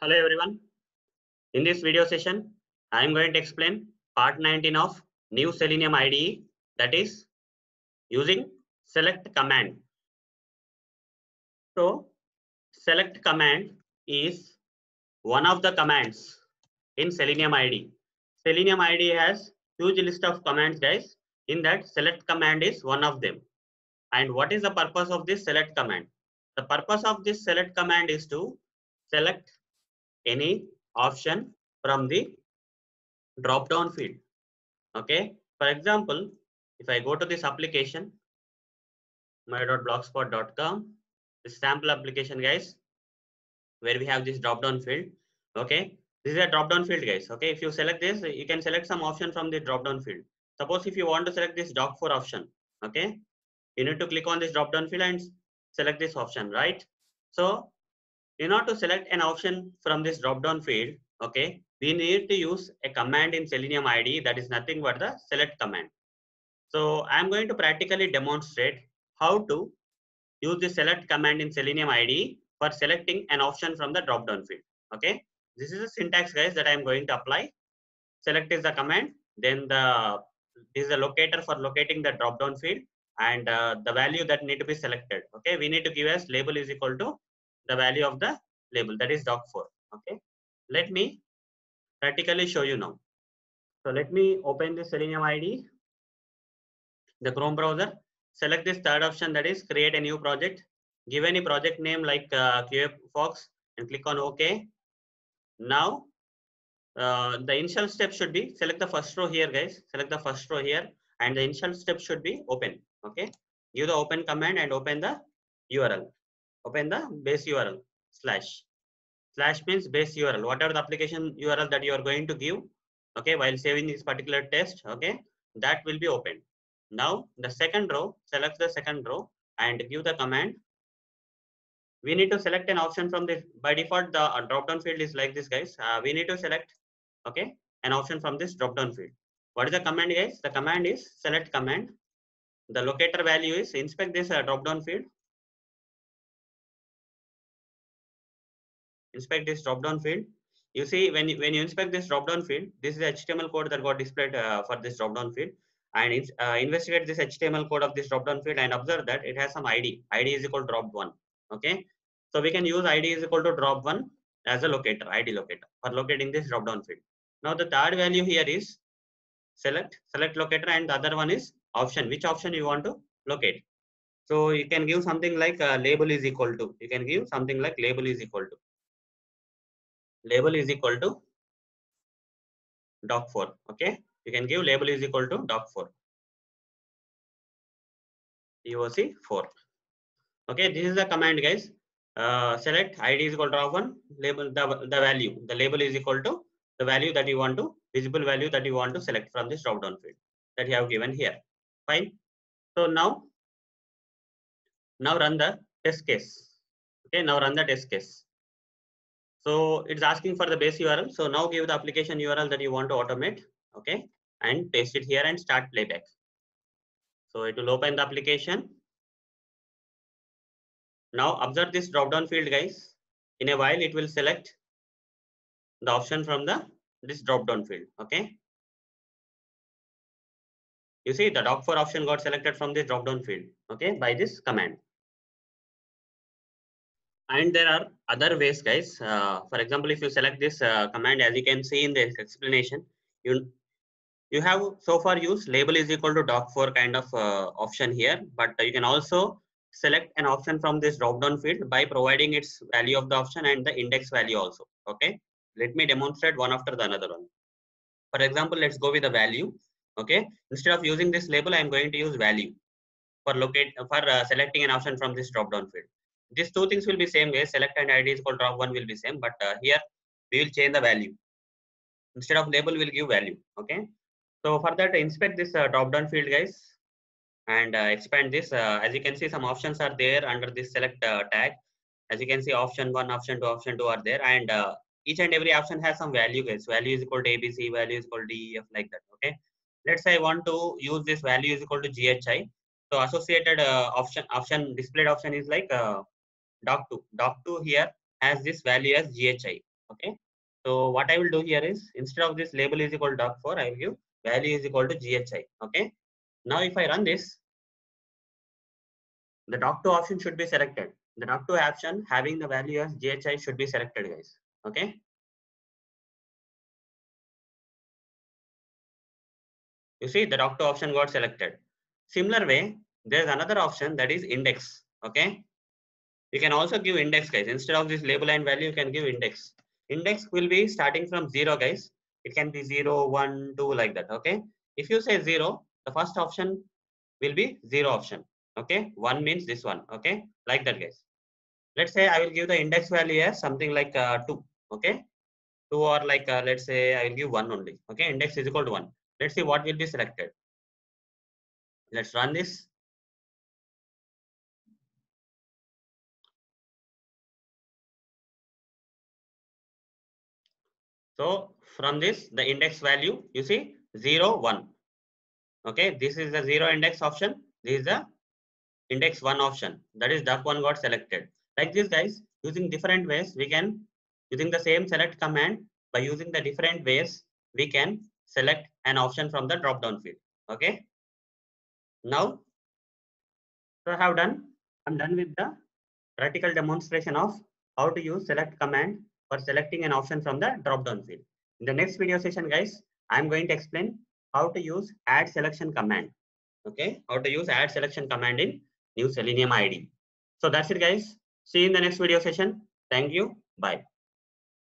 Hello everyone. In this video session, I am going to explain part 19 of new Selenium IDE, that is using select command. So select command is one of the commands in Selenium IDE. Selenium IDE has huge list of commands, guys. In that, select command is one of them. And what is the purpose of this select command? The purpose of this select command is to select any option from the drop down field. Okay, for example, if I go to this application my.blogspot.com, this sample application, guys, where we have this drop down field. Okay, this is a drop down field, guys. Okay, if you select this, you can select some option from the drop down field. Suppose if you want to select this doc4 option, okay, you need to click on this drop down field and select this option, right? So in order to select an option from this drop down field, okay, we need to use a command in Selenium IDE that is nothing but the select command. So I'm going to practically demonstrate how to use the select command in Selenium IDE for selecting an option from the drop down field. Okay, this is a syntax, guys, that I'm going to apply. Select is the command, then this is a locator for locating the drop down field, and the value that need to be selected. Okay, we need to give as label is equal to the value of the label, that is doc4. Okay, let me practically show you now. So let me open the Selenium IDE, the Chrome browser. Select this third option, that is create a new project. Give any project name like QA Fox and click on OK. Now the initial step should be select the first row here, guys. Select the first row here, and the initial step should be open. Okay, give the open command and open the URL. Open the base URL slash. Slash means base URL, whatever the application URL that you are going to give. Okay, while saving this particular test, okay, that will be opened. Now the second row, select the second row and give the command. We need to select an option from this. By default, the drop down field is like this, guys. We need to select, okay, an option from this drop down field. What is the command, guys? The command is select command. The locator value is inspect this drop down field. Inspect this drop down field. You see, when you inspect this drop down field, this is the HTML code that got displayed for this drop down field, and investigate this HTML code of this drop down field and observe that it has some ID. ID is equal to drop1. Okay, so we can use ID is equal to drop1 as a locator, ID locator, for locating this drop down field. Now the third value here is select locator, and the other one is option, which option you want to locate. So you can give something like label is equal to, you can give something like label is equal to doc4. Okay, you can give label is equal to doc4, doc4. Okay, this is the command, guys. Select ID is equal to drop1, label the value, the label is equal to the value that you want to, visible value that you want to select from this drop down field that you have given here. Fine. So now run the test case. Okay, now run the test case. So it's asking for the base URL. So now give the application URL that you want to automate. Okay, and paste it here and start playback. So it will open the application. Now observe this drop down field, guys. In a while, it will select the option from this drop down field. Okay. You see the doc4 option got selected from this drop down field. Okay, by this command. And there are other ways, guys. For example, if you select this command, as you can see in this explanation, you have so far used label is equal to doc4 kind of option here, but you can also select an option from this drop down field by providing its value of the option and the index value also. Okay, let me demonstrate one after the another one. For example, let's go with the value. Okay, instead of using this label, I am going to use value for selecting an option from this drop down field. These two things will be same way. Select and ID is equal to drop1 will be same, but here we will change the value. Instead of label, we'll give value. Okay, so for that, inspect this drop down field, guys, and expand this. As you can see, some options are there under this select tag. As you can see, option 1, option 2, option 2 are there, and each and every option has some value, guys. Value is equal to ABC, value is equal to DEF, like that. Okay, let's say I want to use this value is equal to GHI. So associated option displayed option is like doc2. Doc2 here has this value as GHI. Okay. So what I will do here is, instead of this label is equal to doc4, I will give value is equal to ghi. Okay. Now if I run this, the doc2 option should be selected. The doc2 option having the value as ghi should be selected, guys. Okay. You see the doc2 option got selected. Similar way, there's another option, that is index. Okay. You can also give index, guys. Instead of this label and value, you can give index. Index will be starting from 0, guys. It can be 0, 1, 2, like that. Okay. If you say 0, the first option will be 0 option. Okay. 1 means this one. Okay. Like that, guys. Let's say I will give the index value as something like 2. Okay. 2, or like let's say I will give 1 only. Okay. Index is equal to 1. Let's see what will be selected. Let's run this. So from this, the index value, you see 0, 1. Okay, this is the 0 index option. This is the index 1 option. That is duck1 got selected. Like this, guys, using different ways, we can, using the same select command, by using the different ways, we can select an option from the drop down field. Okay. Now, so I have done. I'm done with the practical demonstration of how to use select command for selecting an option from the drop down field. In the next video session, guys, I'm going to explain how to use add selection command. Okay, how to use add selection command in new Selenium IDE. So that's it, guys. See you in the next video session. Thank you. Bye.